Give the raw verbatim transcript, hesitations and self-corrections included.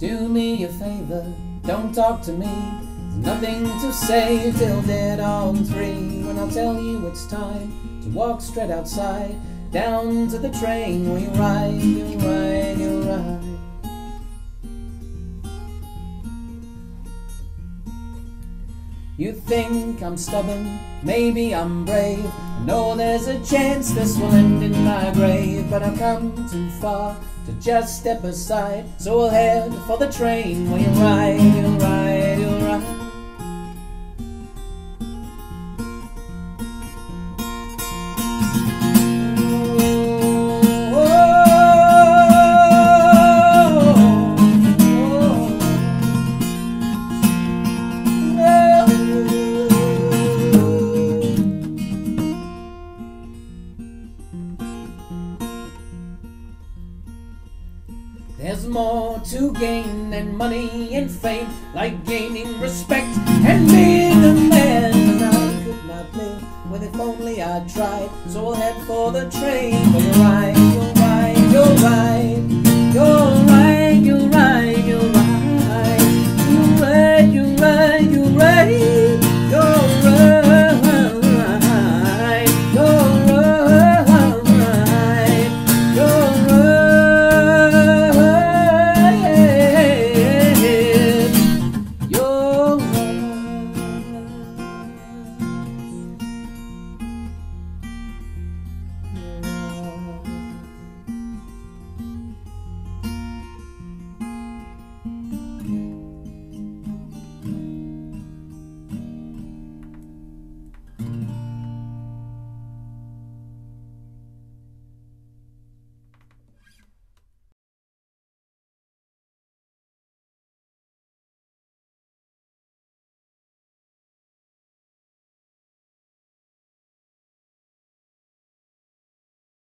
Do me a favor, don't talk to me. There's nothing to say till dead on three, when I'll tell you it's time to walk straight outside, down to the train where you ride, you ride, you ride. You think I'm stubborn, maybe I'm brave. I know there's a chance this will end in my grave, but I've come too far to just step aside, so we'll head for the train where you ride, you ride, you ride. There's more to gain than money and fame, like gaining respect and being a man. And I could not live with if only I tried, so we'll head for the train where you ride, you'll ride, you'll ride, you'll ride, you'll ride, you'll ride.